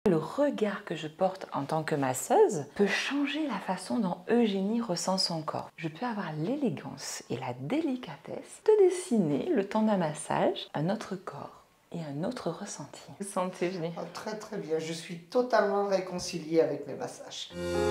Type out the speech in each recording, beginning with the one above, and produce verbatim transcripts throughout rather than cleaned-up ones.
Le regard que je porte en tant que masseuse peut changer la façon dont Eugénie ressent son corps. Je peux avoir l'élégance et la délicatesse de dessiner, le temps d'un massage, un autre corps et un autre ressenti. Vous sentez, Eugénie? Oh, très très bien, je suis totalement réconciliée avec mes massages.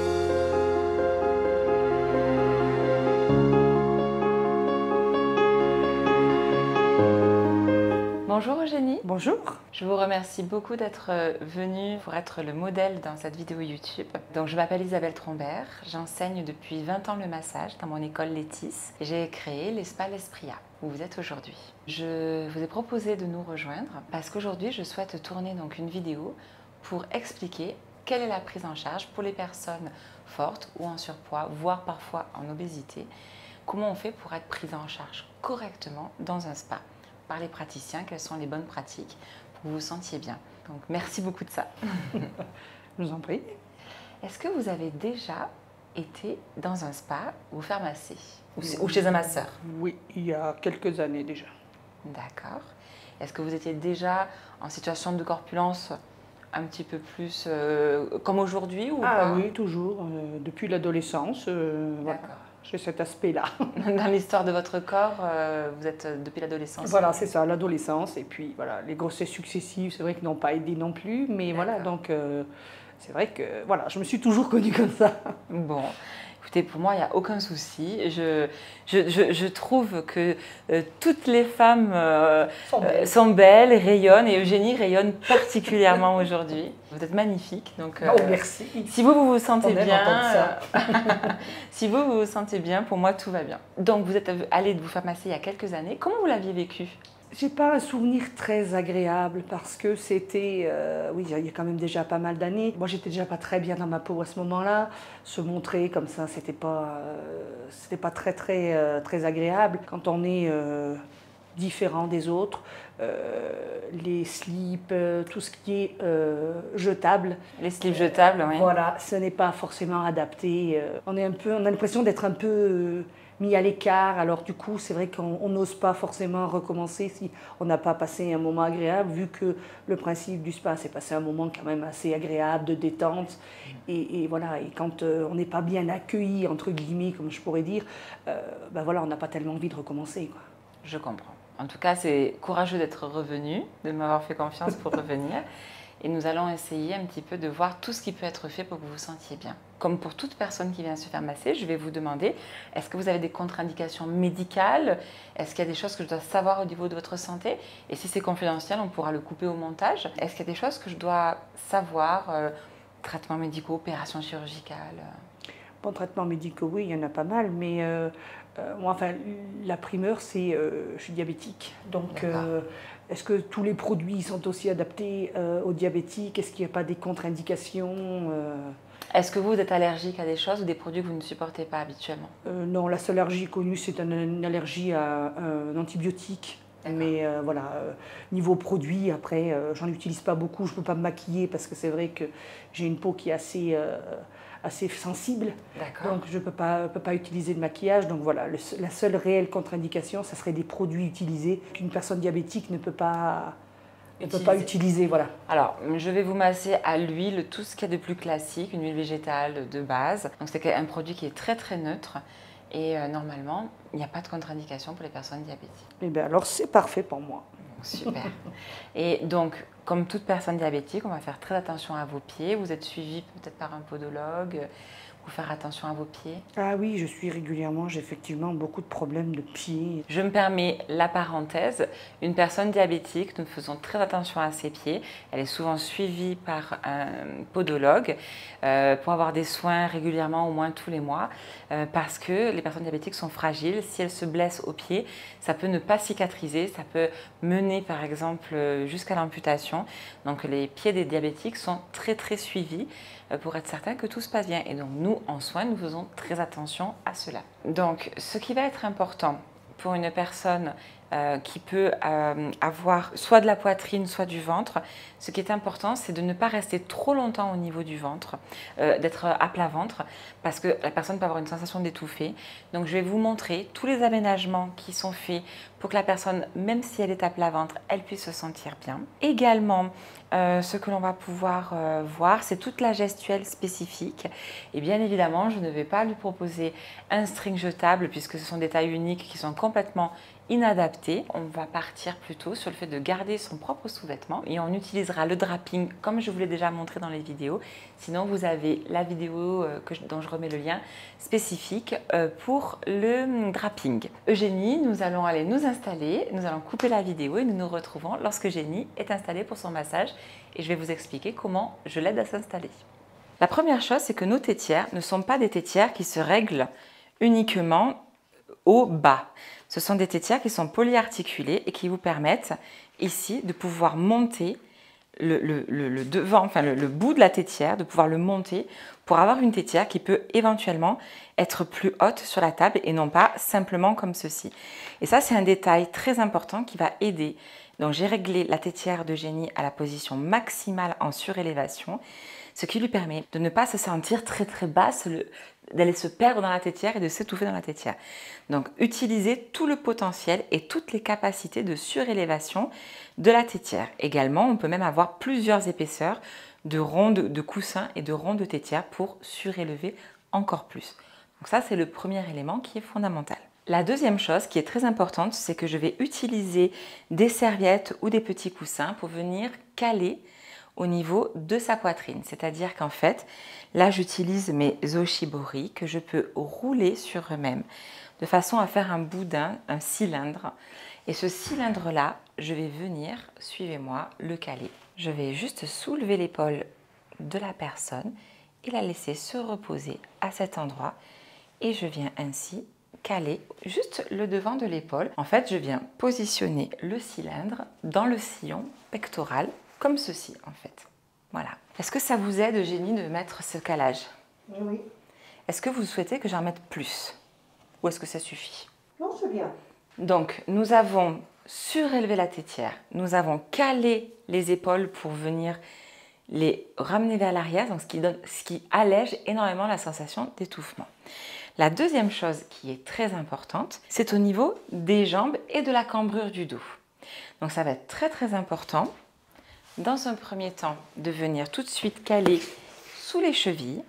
Bonjour Eugénie. Bonjour. Je vous remercie beaucoup d'être venue pour être le modèle dans cette vidéo YouTube. Donc je m'appelle Isabelle Trombert, j'enseigne depuis vingt ans le massage dans mon école Létis et j'ai créé l'Espa L'Espria où vous êtes aujourd'hui. Je vous ai proposé de nous rejoindre parce qu'aujourd'hui je souhaite tourner donc une vidéo pour expliquer quelle est la prise en charge pour les personnes fortes ou en surpoids, voire parfois en obésité. Comment on fait pour être prise en charge correctement dans un spa par les praticiens, quelles sont les bonnes pratiques pour que vous vous sentiez bien. Donc merci beaucoup de ça. Je vous en prie. Est-ce que vous avez déjà été dans un spa ou faire masser ou, ou chez un masseur? Oui, il y a quelques années déjà. D'accord. Est-ce que vous étiez déjà en situation de corpulence un petit peu plus euh, comme aujourd'hui ou Ah pas? oui, toujours, euh, depuis l'adolescence. Euh, voilà. J'ai cet aspect-là. Dans l'histoire de votre corps, euh, vous êtes depuis l'adolescence? Voilà, c'est ça, l'adolescence. Et puis voilà, les grossesses successives, c'est vrai qu'ils n'ont pas aidé non plus. Mais voilà, donc euh, c'est vrai que voilà, je me suis toujours connue comme ça. Bon, écoutez, pour moi, il n'y a aucun souci. Je, je, je, je trouve que euh, toutes les femmes euh, sont, belles. Euh, sont belles, rayonnent, et Eugénie rayonne particulièrement aujourd'hui. Vous êtes magnifique. Donc, euh, oh, merci. Si vous, vous vous sentez On bien, ça. si vous, vous vous sentez bien, pour moi, tout va bien. Donc, vous êtes allée vous faire masser il y a quelques années. Comment vous l'aviez vécu? J'ai pas un souvenir très agréable parce que c'était, euh, oui, il y a quand même déjà pas mal d'années. Moi, j'étais déjà pas très bien dans ma peau à ce moment-là. Se montrer comme ça, c'était pas, euh, c'était pas très très euh, très agréable. Quand on est euh, différent des autres, euh, les slips, euh, tout ce qui est euh, jetable. Les slips jetables, oui. Voilà, ce n'est pas forcément adapté. On est un peu, on a l'impression d'être un peu euh, mis à l'écart, alors du coup c'est vrai qu'on n'ose pas forcément recommencer si on n'a pas passé un moment agréable, vu que le principe du spa c'est passer un moment quand même assez agréable, de détente, et, et voilà, et quand euh, on n'est pas bien accueilli, entre guillemets, comme je pourrais dire, euh, ben voilà, on n'a pas tellement envie de recommencer, quoi. Je comprends. En tout cas, c'est courageux d'être revenu, de m'avoir fait confiance pour revenir. Et nous allons essayer un petit peu de voir tout ce qui peut être fait pour que vous vous sentiez bien. Comme pour toute personne qui vient se faire masser, je vais vous demander, est-ce que vous avez des contre-indications médicales? Est-ce qu'il y a des choses que je dois savoir au niveau de votre santé? Et si c'est confidentiel, on pourra le couper au montage. Est-ce qu'il y a des choses que je dois savoir? euh, Traitements médicaux, opérations chirurgicales? Bon, traitements médicaux, oui, il y en a pas mal, mais euh, euh, moi, enfin, la primeur, c'est, euh, je suis diabétique, donc euh, est-ce que tous les produits sont aussi adaptés euh, aux diabétiques? Est-ce qu'il n'y a pas des contre-indications? euh... Est-ce que vous êtes allergique à des choses ou des produits que vous ne supportez pas habituellement? euh, Non, la seule allergie connue, c'est une, une allergie à un antibiotique. Mais euh, voilà, euh, niveau produit, après, euh, j'en utilise pas beaucoup, je ne peux pas me maquiller parce que c'est vrai que j'ai une peau qui est assez, euh, assez sensible. Donc je ne peux pas, peux pas utiliser de maquillage. Donc voilà, le, la seule réelle contre-indication, ça serait des produits utilisés qu'une personne diabétique ne peut pas, ne peut pas utiliser. Voilà. Alors, je vais vous masser à l'huile, tout ce qu'il y a de plus classique, une huile végétale de base. Donc c'est un produit qui est très très neutre. Et euh, normalement, il n'y a pas de contre-indication pour les personnes diabétiques. Eh bien alors c'est parfait pour moi. Super. Et donc, comme toute personne diabétique, on va faire très attention à vos pieds. Vous êtes suivi peut-être par un podologue. Vous faire attention à vos pieds? Ah oui, je suis régulièrement, j'ai effectivement beaucoup de problèmes de pieds. Je me permets la parenthèse. Une personne diabétique, nous faisons très attention à ses pieds. Elle est souvent suivie par un podologue euh, pour avoir des soins régulièrement, au moins tous les mois, euh, parce que les personnes diabétiques sont fragiles. Si elles se blessent aux pieds, ça peut ne pas cicatriser, ça peut mener par exemple jusqu'à l'amputation. Donc les pieds des diabétiques sont très très suivis pour être certain que tout se passe bien. Et donc nous, en soins, nous faisons très attention à cela. Donc ce qui va être important pour une personne euh, qui peut euh, avoir soit de la poitrine, soit du ventre. Ce qui est important, c'est de ne pas rester trop longtemps au niveau du ventre, euh, d'être à plat ventre, parce que la personne peut avoir une sensation d'étouffer. Donc je vais vous montrer tous les aménagements qui sont faits pour que la personne, même si elle est à plat ventre, elle puisse se sentir bien. Également, euh, ce que l'on va pouvoir euh, voir, c'est toute la gestuelle spécifique. Et bien évidemment, je ne vais pas lui proposer un string jetable puisque ce sont des tailles uniques qui sont complètement inadaptées. On va partir plutôt sur le fait de garder son propre sous-vêtement et on utilisera le draping comme je vous l'ai déjà montré dans les vidéos. Sinon, vous avez la vidéo euh, que je, dont je remets le lien spécifique euh, pour le draping. Eugénie, nous allons aller nous installer, nous allons couper la vidéo et nous nous retrouvons lorsque Eugénie est installée pour son massage et je vais vous expliquer comment je l'aide à s'installer. La première chose, c'est que nos tétières ne sont pas des tétières qui se règlent uniquement au bas. Ce sont des tétières qui sont polyarticulées et qui vous permettent ici de pouvoir monter le, le, le, le devant, enfin le, le bout de la tétière, de pouvoir le monter pour avoir une tétière qui peut éventuellement être plus haute sur la table et non pas simplement comme ceci. Et ça, c'est un détail très important qui va aider. Donc j'ai réglé la tétière d'Eugénie à la position maximale en surélévation, ce qui lui permet de ne pas se sentir très très basse, d'aller se perdre dans la tétière et de s'étouffer dans la tétière. Donc utilisez tout le potentiel et toutes les capacités de surélévation de la tétière. Également, on peut même avoir plusieurs épaisseurs de ronds de, de coussins et de ronds de tétière pour surélever encore plus. Donc ça, c'est le premier élément qui est fondamental. La deuxième chose qui est très importante, c'est que je vais utiliser des serviettes ou des petits coussins pour venir caler au niveau de sa poitrine. C'est-à-dire qu'en fait, là, j'utilise mes oshibori que je peux rouler sur eux-mêmes de façon à faire un boudin, un cylindre. Et ce cylindre-là, je vais venir, suivez-moi, le caler. Je vais juste soulever l'épaule de la personne et la laisser se reposer à cet endroit. Et je viens ainsi caler juste le devant de l'épaule. En fait, je viens positionner le cylindre dans le sillon pectoral, comme ceci en fait. Voilà. Est-ce que ça vous aide, Eugénie, de mettre ce calage? Oui. Est-ce que vous souhaitez que j'en mette plus? Ou est-ce que ça suffit? Non, c'est bien. Donc, nous avons surélevé la tétière. Nous avons calé les épaules pour venir les ramener vers l'arrière, donc ce qui, donne, ce qui allège énormément la sensation d'étouffement. La deuxième chose qui est très importante, c'est au niveau des jambes et de la cambrure du dos. Donc ça va être très très important, dans un premier temps, de venir tout de suite caler sous les chevilles.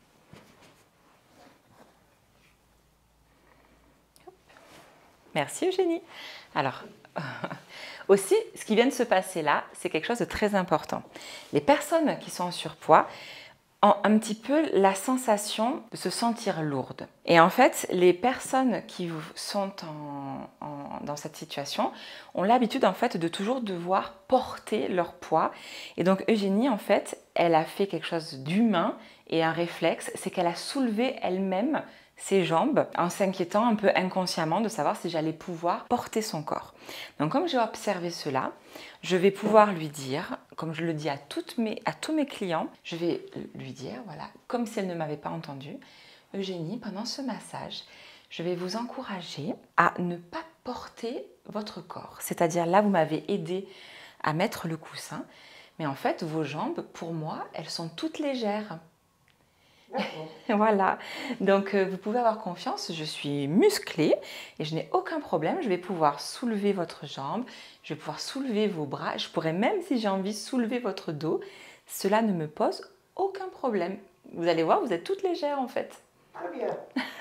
Merci Eugénie. Alors, aussi, ce qui vient de se passer là, c'est quelque chose de très important. Les personnes qui sont en surpoids ont un petit peu la sensation de se sentir lourdes. Et en fait, les personnes qui sont en, en, dans cette situation ont l'habitude en fait de toujours devoir porter leur poids. Et donc Eugénie, en fait, elle a fait quelque chose d'humain et un réflexe, c'est qu'elle a soulevé elle-même ses jambes en s'inquiétant un peu inconsciemment de savoir si j'allais pouvoir porter son corps. Donc comme j'ai observé cela, je vais pouvoir lui dire, comme je le dis à, toutes mes, à tous mes clients, je vais lui dire, voilà, comme si elle ne m'avait pas entendu, Eugénie, pendant ce massage, je vais vous encourager à ne pas porter votre corps. C'est-à-dire là, vous m'avez aidé à mettre le coussin, mais en fait, vos jambes, pour moi, elles sont toutes légères. Voilà, donc euh, vous pouvez avoir confiance, je suis musclée et je n'ai aucun problème, je vais pouvoir soulever votre jambe, je vais pouvoir soulever vos bras, je pourrais même si j'ai envie soulever votre dos, cela ne me pose aucun problème. Vous allez voir, vous êtes toutes légères en fait. Très bien.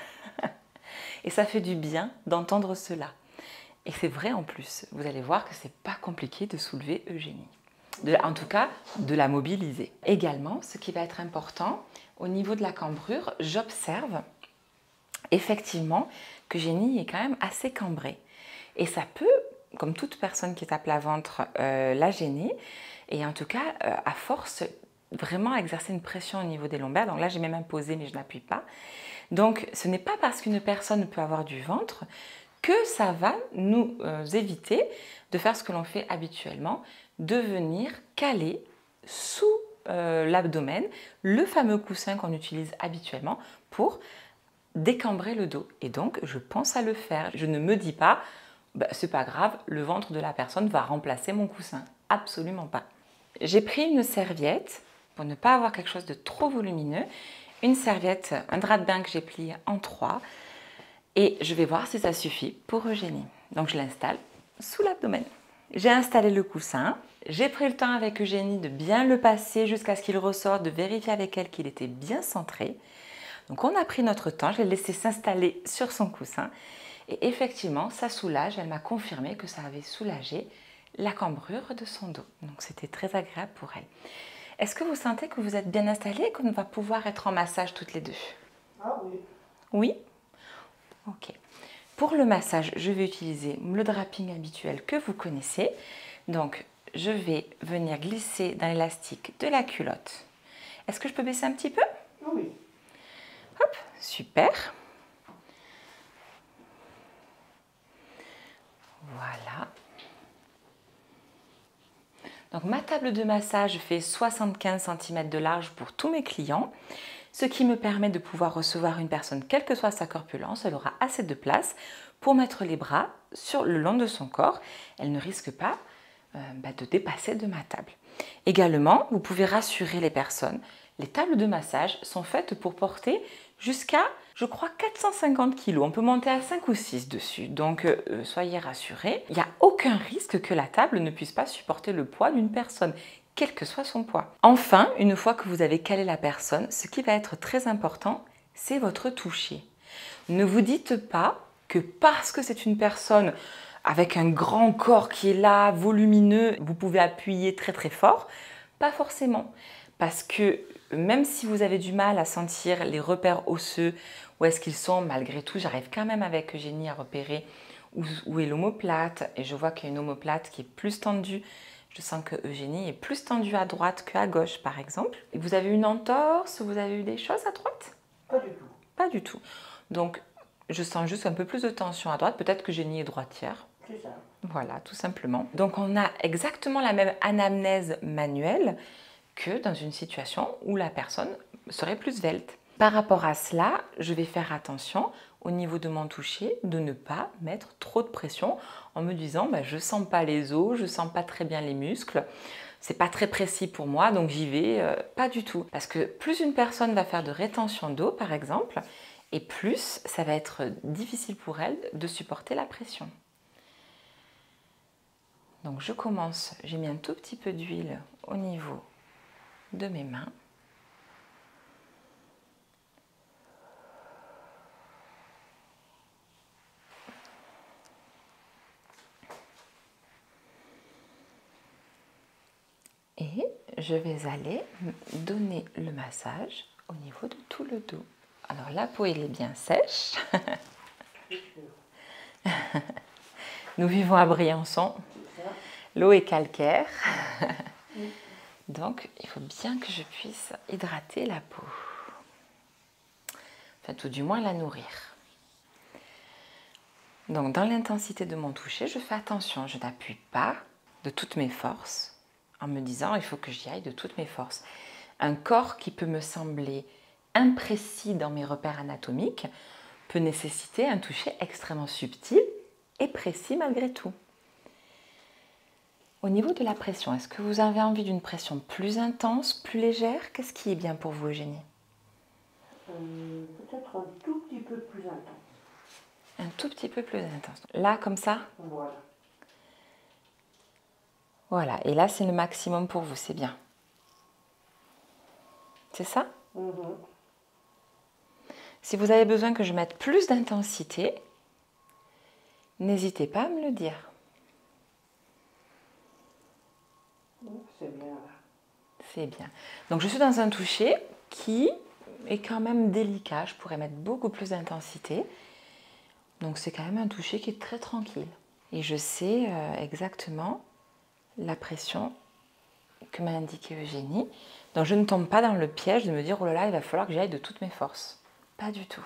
Et ça fait du bien d'entendre cela. Et c'est vrai en plus, vous allez voir que c'est pas compliqué de soulever Eugénie. De, en tout cas, de la mobiliser. Également, ce qui va être important, au niveau de la cambrure, j'observe effectivement que Eugénie est quand même assez cambrée. Et ça peut, comme toute personne qui est à plat ventre, euh, la gêner. Et en tout cas, euh, à force, vraiment exercer une pression au niveau des lombaires. Donc là, j'ai même imposé, mais je n'appuie pas. Donc, ce n'est pas parce qu'une personne peut avoir du ventre que ça va nous euh, éviter de faire ce que l'on fait habituellement, de venir caler sous euh, l'abdomen le fameux coussin qu'on utilise habituellement pour décambrer le dos. Et donc, je pense à le faire. Je ne me dis pas, bah, c'est pas grave, le ventre de la personne va remplacer mon coussin. Absolument pas. J'ai pris une serviette pour ne pas avoir quelque chose de trop volumineux. Une serviette, un drap de bain que j'ai plié en trois. Et je vais voir si ça suffit pour Eugénie. Donc je l'installe sous l'abdomen. J'ai installé le coussin. J'ai pris le temps avec Eugénie de bien le passer jusqu'à ce qu'il ressorte, de vérifier avec elle qu'il était bien centré. Donc on a pris notre temps, je l'ai laissé s'installer sur son coussin. Et effectivement, ça soulage. Elle m'a confirmé que ça avait soulagé la cambrure de son dos. Donc c'était très agréable pour elle. Est-ce que vous sentez que vous êtes bien installée et qu'on va pouvoir être en massage toutes les deux? Ah oui. Oui? Ok. Pour le massage, je vais utiliser le draping habituel que vous connaissez. Donc, je vais venir glisser dans l'élastique de la culotte. Est-ce que je peux baisser un petit peu? Oui. Hop, super. Voilà. Donc, ma table de massage fait soixante-quinze centimètres de large pour tous mes clients, ce qui me permet de pouvoir recevoir une personne, quelle que soit sa corpulence. Elle aura assez de place pour mettre les bras sur le long de son corps. Elle ne risque pas euh, bah, de dépasser de ma table. Également, vous pouvez rassurer les personnes. Les tables de massage sont faites pour porter jusqu'à, je crois, quatre cent cinquante kilos. On peut monter à cinq ou six dessus. Donc, euh, soyez rassurés. Il n'y a aucun risque que la table ne puisse pas supporter le poids d'une personne, quel que soit son poids. Enfin, une fois que vous avez calé la personne, ce qui va être très important, c'est votre toucher. Ne vous dites pas que parce que c'est une personne avec un grand corps qui est là, volumineux, vous pouvez appuyer très très fort. Pas forcément. Parce que même si vous avez du mal à sentir les repères osseux, où est-ce qu'ils sont, malgré tout, j'arrive quand même avec Eugénie à repérer où, où est l'omoplate. Et je vois qu'il y a une omoplate qui est plus tendue. Je sens que Eugénie est plus tendue à droite qu'à gauche, par exemple. Et vous avez une entorse, vous avez eu des choses à droite? Pas du tout. Pas du tout. Donc, je sens juste un peu plus de tension à droite. Peut-être que Eugénie est droitière. C'est ça. Voilà, tout simplement. Donc, on a exactement la même anamnèse manuelle que dans une situation où la personne serait plus svelte. Par rapport à cela, je vais faire attention au niveau de mon toucher de ne pas mettre trop de pression en me disant bah, je sens pas les os, je sens pas très bien les muscles, c'est pas très précis pour moi donc j'y vais euh, pas du tout. Parce que plus une personne va faire de rétention d'eau par exemple, et plus ça va être difficile pour elle de supporter la pression. Donc je commence, j'ai mis un tout petit peu d'huile au niveau de mes mains. Et je vais aller donner le massage au niveau de tout le dos. Alors la peau elle est bien sèche. Nous vivons à Briançon. L'eau est calcaire. Donc il faut bien que je puisse hydrater la peau. Enfin tout du moins la nourrir. Donc dans l'intensité de mon toucher, je fais attention. Je n'appuie pas de toutes mes forces en me disant il faut que j'y aille de toutes mes forces. Un corps qui peut me sembler imprécis dans mes repères anatomiques peut nécessiter un toucher extrêmement subtil et précis malgré tout. Au niveau de la pression, est-ce que vous avez envie d'une pression plus intense, plus légère? Qu'est-ce qui est bien pour vous, Eugénie? euh, Peut-être un tout petit peu plus intense. Un tout petit peu plus intense. Là, comme ça? Voilà. Voilà, et là, c'est le maximum pour vous, c'est bien. C'est ça? Mm-hmm. Si vous avez besoin que je mette plus d'intensité, n'hésitez pas à me le dire. C'est bien là. C'est bien. Donc je suis dans un toucher qui est quand même délicat. Je pourrais mettre beaucoup plus d'intensité. Donc c'est quand même un toucher qui est très tranquille. Et je sais euh, exactement la pression que m'a indiquée Eugénie. Donc je ne tombe pas dans le piège de me dire oh là là, il va falloir que j'aille de toutes mes forces. Pas du tout.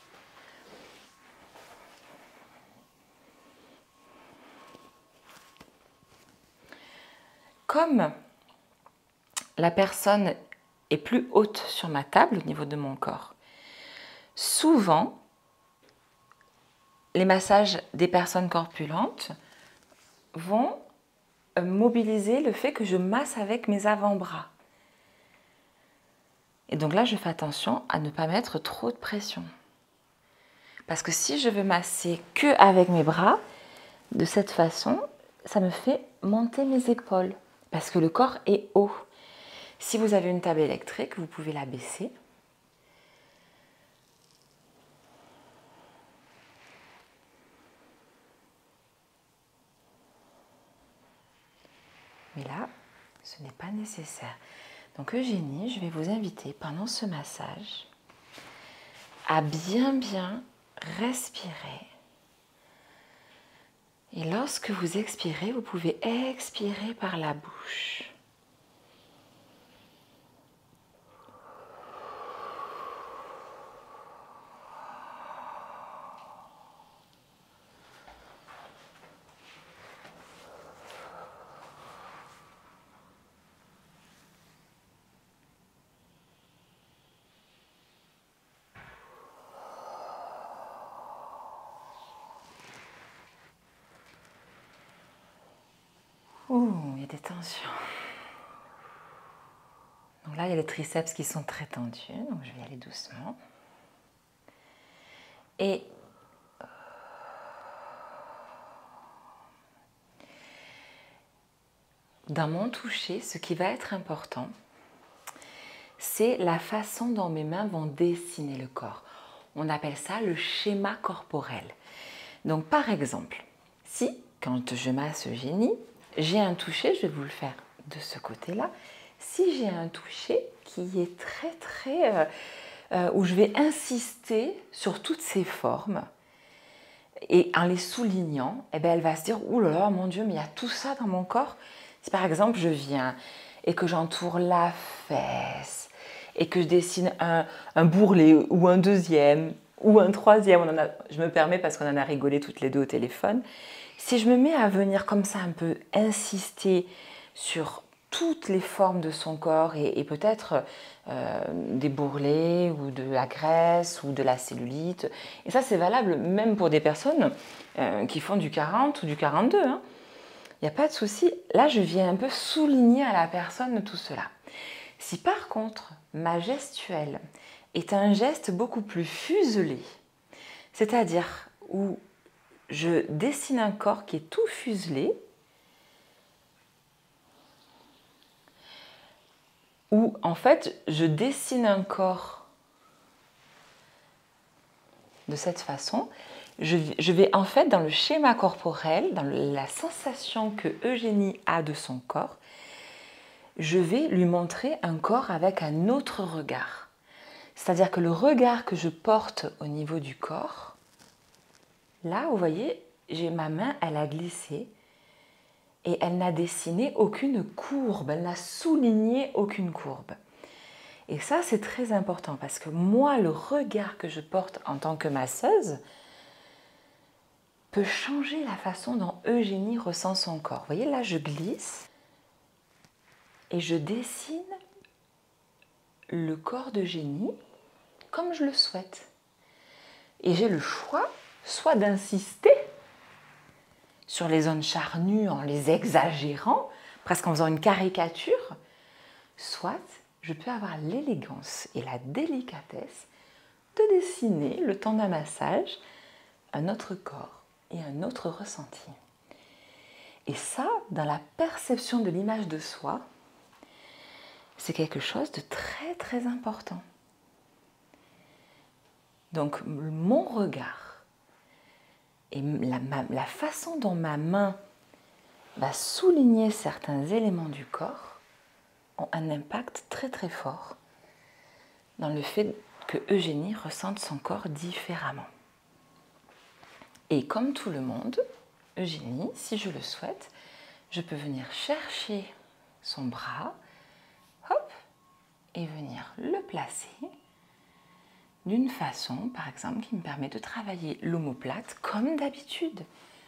Comme la personne est plus haute sur ma table au niveau de mon corps, souvent, les massages des personnes corpulentes vont mobiliser le fait que je masse avec mes avant-bras. Et donc là, je fais attention à ne pas mettre trop de pression. Parce que si je veux masser que avec mes bras, de cette façon, ça me fait monter mes épaules. Parce que le corps est haut. Si vous avez une table électrique, vous pouvez la baisser. Mais là, ce n'est pas nécessaire. Donc Eugénie, je vais vous inviter pendant ce massage à bien bien respirer. Et lorsque vous expirez, vous pouvez expirer par la bouche. Ouh, il y a des tensions. Donc là, il y a les triceps qui sont très tendus, donc je vais y aller doucement. Et dans mon toucher, ce qui va être important, c'est la façon dont mes mains vont dessiner le corps. On appelle ça le schéma corporel. Donc par exemple, si, quand je masse Eugénie, j'ai un toucher, je vais vous le faire de ce côté-là. Si j'ai un toucher qui est très très... Euh, euh, où je vais insister sur toutes ces formes, et en les soulignant, eh bien, elle va se dire « Ouh là là, mon Dieu, mais il y a tout ça dans mon corps ». Si par exemple je viens et que j'entoure la fesse, et que je dessine un, un bourrelet ou un deuxième, ou un troisième, on en a, je me permets parce qu'on en a rigolé toutes les deux au téléphone, si je me mets à venir comme ça un peu insister sur toutes les formes de son corps et, et peut-être euh, des bourrelets ou de la graisse ou de la cellulite, et ça c'est valable même pour des personnes euh, qui font du quarante ou du quarante-deux, hein. Il n'y a pas de souci, là je viens un peu souligner à la personne tout cela. Si par contre ma gestuelle est un geste beaucoup plus fuselé, c'est-à-dire où je dessine un corps qui est tout fuselé, où en fait je dessine un corps de cette façon, je, je vais en fait dans le schéma corporel, dans la sensation que Eugénie a de son corps, je vais lui montrer un corps avec un autre regard. C'est-à-dire que le regard que je porte au niveau du corps, là, vous voyez, j'ai ma main, elle a glissé et elle n'a dessiné aucune courbe, elle n'a souligné aucune courbe. Et ça, c'est très important parce que moi, le regard que je porte en tant que masseuse peut changer la façon dont Eugénie ressent son corps. Vous voyez, là, je glisse et je dessine le corps d'Eugénie comme je le souhaite. Et j'ai le choix soit d'insister sur les zones charnues en les exagérant, presque en faisant une caricature, soit je peux avoir l'élégance et la délicatesse de dessiner, le temps d'un massage, un autre corps et un autre ressenti. Et ça, dans la perception de l'image de soi, c'est quelque chose de très très important. Donc mon regard et la, ma, la façon dont ma main va souligner certains éléments du corps ont un impact très très fort dans le fait que Eugénie ressente son corps différemment. Et comme tout le monde, Eugénie, si je le souhaite, je peux venir chercher son bras, hop, et venir le placer d'une façon, par exemple, qui me permet de travailler l'omoplate comme d'habitude.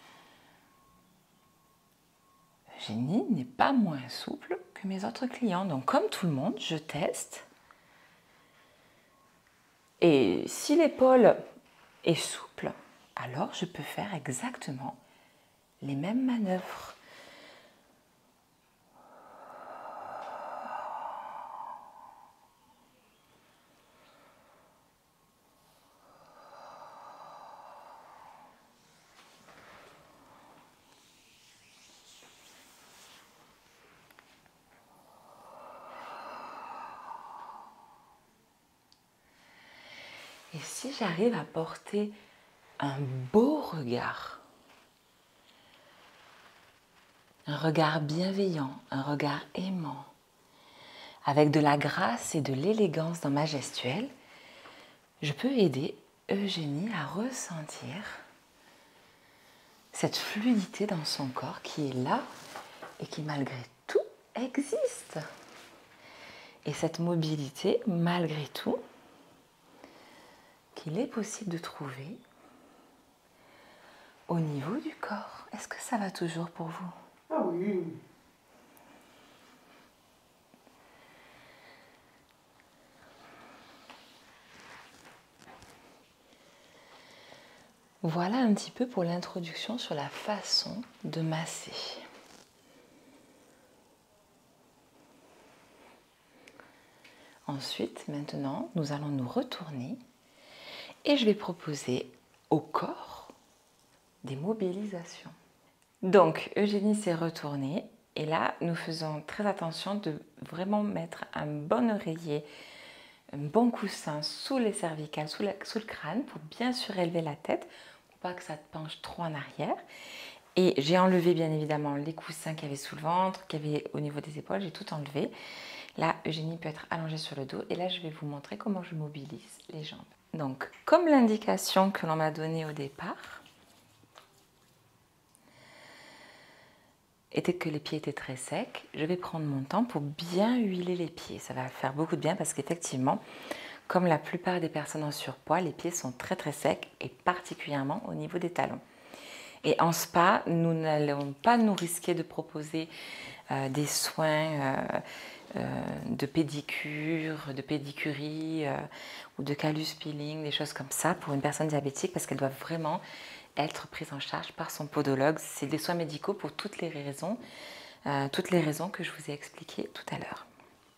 Eugénie n'est pas moins souple que mes autres clients. Donc, comme tout le monde, je teste. Et si l'épaule est souple, alors je peux faire exactement les mêmes manœuvres. Et si j'arrive à porter un beau regard, un regard bienveillant, un regard aimant, avec de la grâce et de l'élégance dans ma gestuelle, je peux aider Eugénie à ressentir cette fluidité dans son corps qui est là et qui malgré tout existe. Et cette mobilité, malgré tout, qu'il est possible de trouver au niveau du corps. Est-ce que ça va toujours pour vous? Ah oui. Voilà un petit peu pour l'introduction sur la façon de masser. Ensuite, maintenant, nous allons nous retourner et je vais proposer au corps des mobilisations. Donc, Eugénie s'est retournée et là, nous faisons très attention de vraiment mettre un bon oreiller, un bon coussin sous les cervicales, sous, la, sous le crâne pour bien surélever la tête, pour pas que ça te penche trop en arrière. Et j'ai enlevé bien évidemment les coussins qu'il y avait sous le ventre, qu'il y avait au niveau des épaules, j'ai tout enlevé. Là, Eugénie peut être allongée sur le dos et là, je vais vous montrer comment je mobilise les jambes. Donc, comme l'indication que l'on m'a donnée au départ, était que les pieds étaient très secs, je vais prendre mon temps pour bien huiler les pieds. Ça va faire beaucoup de bien parce qu'effectivement, comme la plupart des personnes en surpoids, les pieds sont très très secs et particulièrement au niveau des talons. Et en spa, nous n'allons pas nous risquer de proposer euh, des soins euh, euh, de pédicure, de pédicurie euh, ou de callus peeling, des choses comme ça pour une personne diabétique parce qu'elle doit vraiment être prise en charge par son podologue. C'est des soins médicaux pour toutes les raisons, euh, toutes les raisons que je vous ai expliquées tout à l'heure.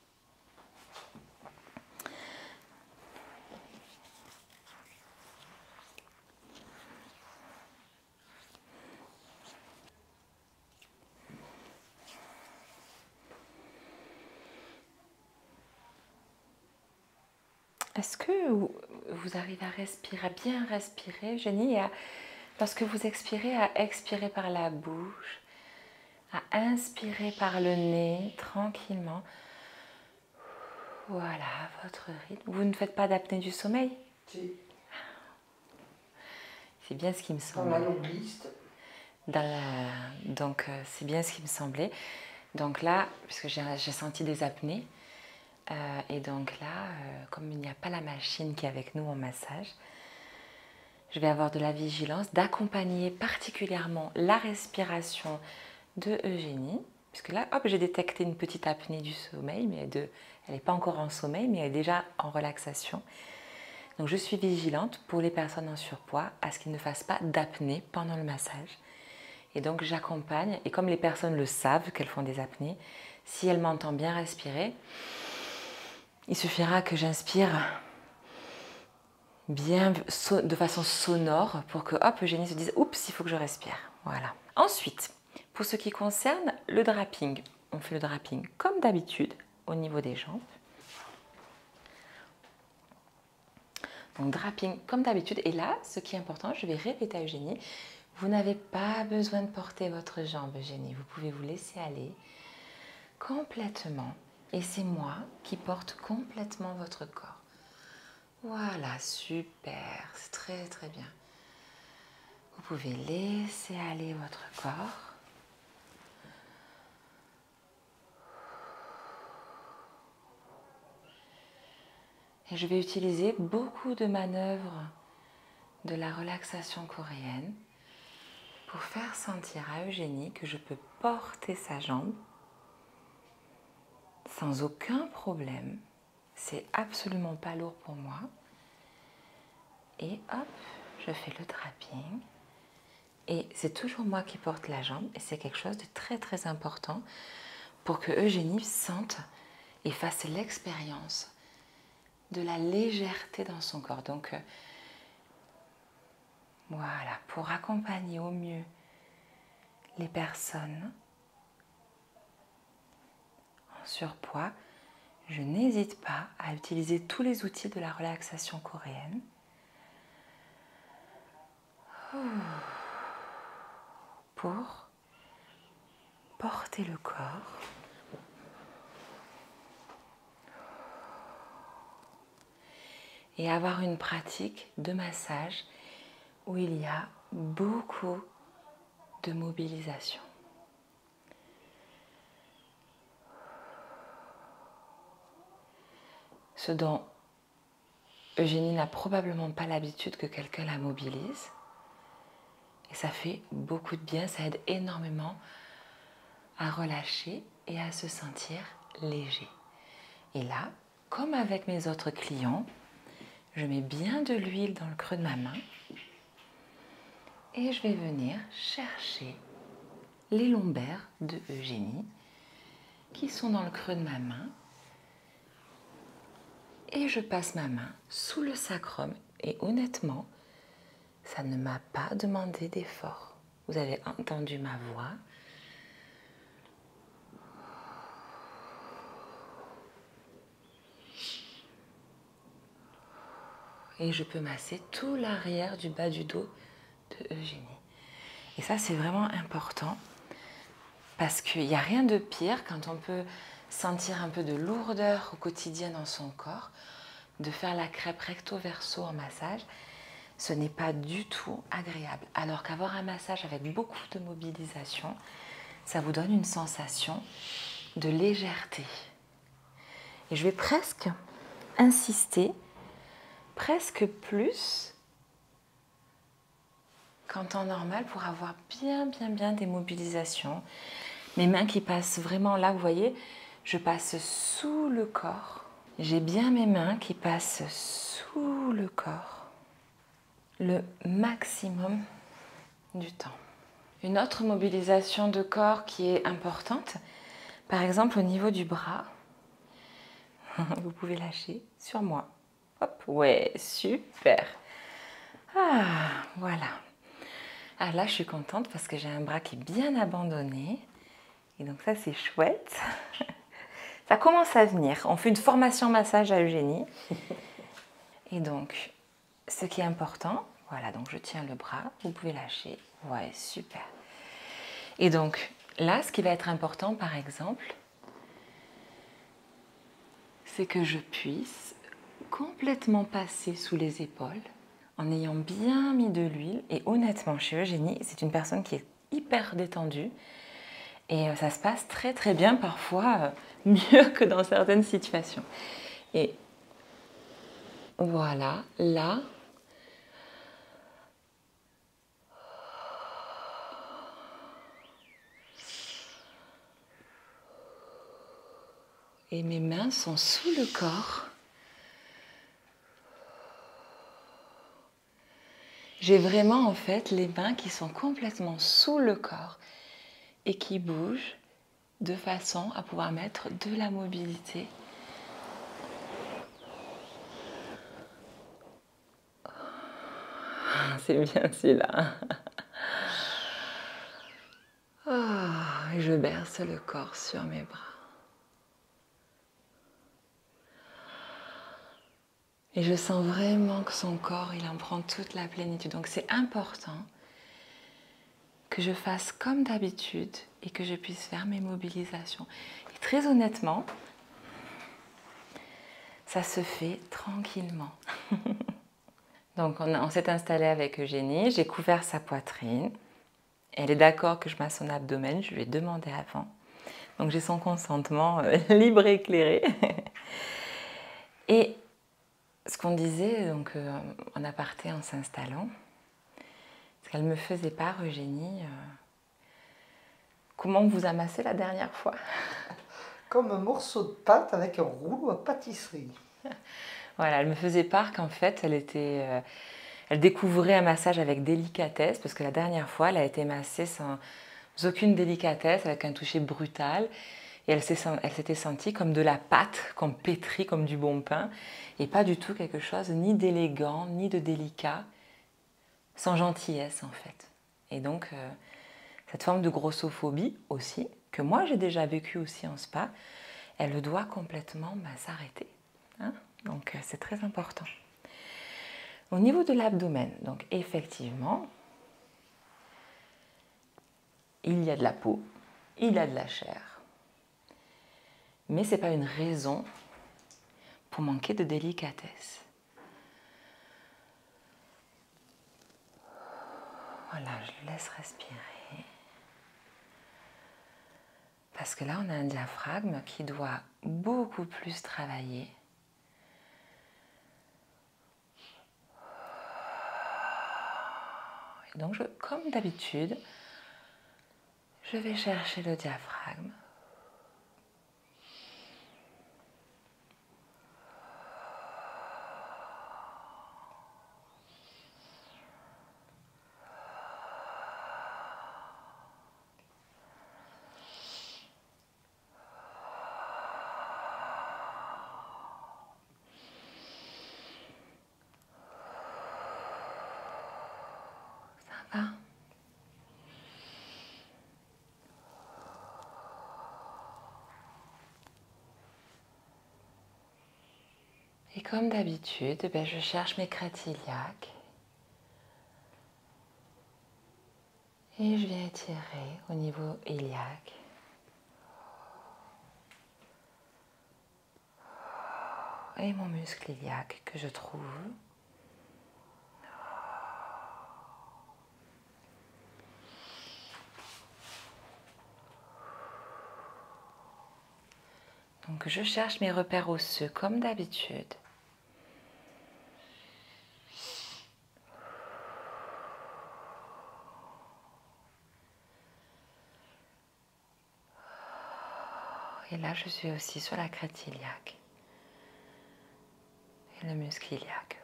Est-ce que vous, vous arrivez à respirer, à bien respirer, Eugénie, et à, lorsque vous expirez, à expirer par la bouche, à inspirer par le nez, tranquillement. Voilà, votre rythme. Vous ne faites pas d'apnée du sommeil? Si. C'est bien ce qui me Dans semblait. la longue liste. Dans la... Donc, euh, c'est bien ce qui me semblait. Donc là, puisque j'ai senti des apnées, euh, et donc là, euh, comme il n'y a pas la machine qui est avec nous en massage, je vais avoir de la vigilance d'accompagner particulièrement la respiration de Eugénie, puisque là, hop, j'ai détecté une petite apnée du sommeil, mais de, elle n'est pas encore en sommeil, mais elle est déjà en relaxation. Donc je suis vigilante pour les personnes en surpoids à ce qu'ils ne fassent pas d'apnée pendant le massage. Et donc j'accompagne, et comme les personnes le savent qu'elles font des apnées, si elles m'entendent bien respirer, il suffira que j'inspire bien de façon sonore pour que, hop, Eugénie se dise, oups, il faut que je respire. Voilà. Ensuite, pour ce qui concerne le draping, on fait le draping comme d'habitude au niveau des jambes. Donc draping comme d'habitude. Et là, ce qui est important, je vais répéter à Eugénie, vous n'avez pas besoin de porter votre jambe, Eugénie. Vous pouvez vous laisser aller complètement. Et c'est moi qui porte complètement votre corps. Voilà, super, c'est très très bien. Vous pouvez laisser aller votre corps. Et je vais utiliser beaucoup de manœuvres de la relaxation coréenne pour faire sentir à Eugénie que je peux porter sa jambe sans aucun problème. C'est absolument pas lourd pour moi. Et hop, je fais le draping. Et c'est toujours moi qui porte la jambe et c'est quelque chose de très très important pour que Eugénie sente et fasse l'expérience de la légèreté dans son corps. Donc euh, voilà, pour accompagner au mieux les personnes en surpoids, je n'hésite pas à utiliser tous les outils de la relaxation coréenne. Pour porter le corps et avoir une pratique de massage où il y a beaucoup de mobilisation. Ce dont Eugénie n'a probablement pas l'habitude que quelqu'un la mobilise. Et ça fait beaucoup de bien, ça aide énormément à relâcher et à se sentir léger. Et là, comme avec mes autres clients, je mets bien de l'huile dans le creux de ma main et je vais venir chercher les lombaires de Eugénie qui sont dans le creux de ma main et je passe ma main sous le sacrum et honnêtement, ça ne m'a pas demandé d'effort. Vous avez entendu ma voix. Et je peux masser tout l'arrière du bas du dos de Eugénie. Et ça, c'est vraiment important parce qu'il n'y a rien de pire quand on peut sentir un peu de lourdeur au quotidien dans son corps, de faire la crêpe recto-verso en massage. Ce n'est pas du tout agréable. Alors qu'avoir un massage avec beaucoup de mobilisation, ça vous donne une sensation de légèreté. Et je vais presque insister, presque plus qu'en temps normal pour avoir bien, bien, bien des mobilisations. Mes mains qui passent vraiment là, vous voyez, je passe sous le corps. J'ai bien mes mains qui passent sous le corps le maximum du temps. Une autre mobilisation de corps qui est importante, par exemple au niveau du bras, vous pouvez lâcher sur moi. Hop, ouais, super. Ah, voilà. Ah là, je suis contente parce que j'ai un bras qui est bien abandonné. Et donc ça, c'est chouette. Ça commence à venir. On fait une formation massage à Eugénie. Et donc, ce qui est important, voilà, donc je tiens le bras, vous pouvez lâcher. Ouais, super. Et donc, là, ce qui va être important, par exemple, c'est que je puisse complètement passer sous les épaules en ayant bien mis de l'huile. Et honnêtement, chez Eugénie, c'est une personne qui est hyper détendue. Et ça se passe très très bien, parfois mieux que dans certaines situations. Et voilà, là, et mes mains sont sous le corps. J'ai vraiment en fait les mains qui sont complètement sous le corps et qui bougent de façon à pouvoir mettre de la mobilité. C'est bien celui-là. Oh, et je berce le corps sur mes bras. Et je sens vraiment que son corps, il en prend toute la plénitude. Donc c'est important que je fasse comme d'habitude et que je puisse faire mes mobilisations. Et très honnêtement, ça se fait tranquillement. Donc on, on s'est installé avec Eugénie, j'ai couvert sa poitrine. Elle est d'accord que je masse son abdomen, je lui ai demandé avant. Donc j'ai son consentement euh, libre et éclairé. Et ce qu'on disait donc, euh, en aparté en s'installant, c'est qu'elle me faisait part, Eugénie, euh, comment on vous a massé la dernière fois? Comme un morceau de pâte avec un rouleau à pâtisserie. Voilà, elle me faisait part qu'en fait, elle était, euh, Elle découvrait un massage avec délicatesse, parce que la dernière fois, elle a été massée sans aucune délicatesse, avec un toucher brutal. Et elle s'était sentie comme de la pâte, comme pétrie, comme du bon pain, et pas du tout quelque chose ni d'élégant, ni de délicat, sans gentillesse en fait. Et donc, euh, cette forme de grossophobie aussi, que moi j'ai déjà vécue aussi en spa, elle doit complètement bah, s'arrêter. Hein, donc euh, c'est très important. Au niveau de l'abdomen, donc effectivement, il y a de la peau, il y a de la chair. Mais ce n'est pas une raison pour manquer de délicatesse. Voilà, je le laisse respirer. Parce que là, on a un diaphragme qui doit beaucoup plus travailler. Et donc, je, comme d'habitude, je vais chercher le diaphragme. Ça va ? Et comme d'habitude, ben, je cherche mes crêtes iliaques et je viens étirer au niveau iliaque. Et mon muscle iliaque que je trouve. Donc je cherche mes repères osseux comme d'habitude. Et là, je suis aussi sur la crête iliaque et le muscle iliaque.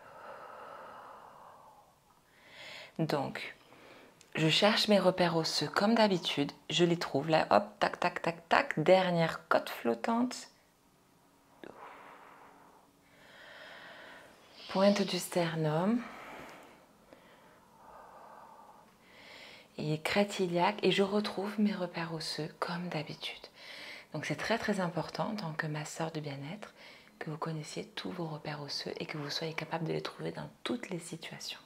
Donc, je cherche mes repères osseux comme d'habitude. Je les trouve là, hop, tac, tac, tac, tac. Dernière côte flottante. Pointe du sternum. Et crête iliaque. Et je retrouve mes repères osseux comme d'habitude. Donc c'est très très important en tant que masseur de bien-être que vous connaissiez tous vos repères osseux et que vous soyez capable de les trouver dans toutes les situations.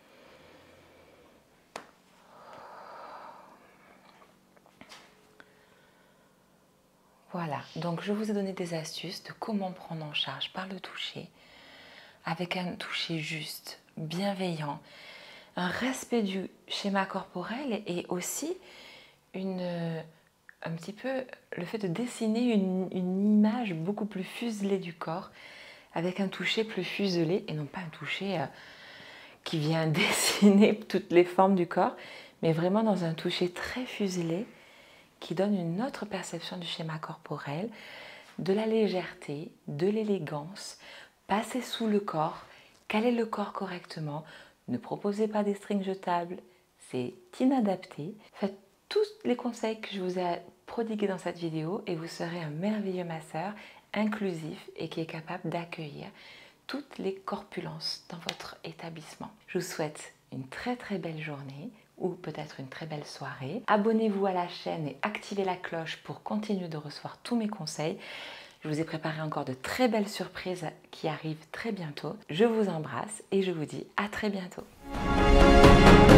Voilà, donc je vous ai donné des astuces de comment prendre en charge par le toucher, avec un toucher juste, bienveillant, un respect du schéma corporel et aussi une... un petit peu le fait de dessiner une, une image beaucoup plus fuselée du corps avec un toucher plus fuselé et non pas un toucher euh, qui vient dessiner toutes les formes du corps, mais vraiment dans un toucher très fuselé qui donne une autre perception du schéma corporel, de la légèreté, de l'élégance, passer sous le corps, caler le corps correctement, ne proposez pas des strings jetables, c'est inadapté. Faites tous les conseils que je vous ai prodigués dans cette vidéo et vous serez un merveilleux masseur inclusif et qui est capable d'accueillir toutes les corpulences dans votre établissement. Je vous souhaite une très très belle journée ou peut-être une très belle soirée. Abonnez-vous à la chaîne et activez la cloche pour continuer de recevoir tous mes conseils. Je vous ai préparé encore de très belles surprises qui arrivent très bientôt. Je vous embrasse et je vous dis à très bientôt.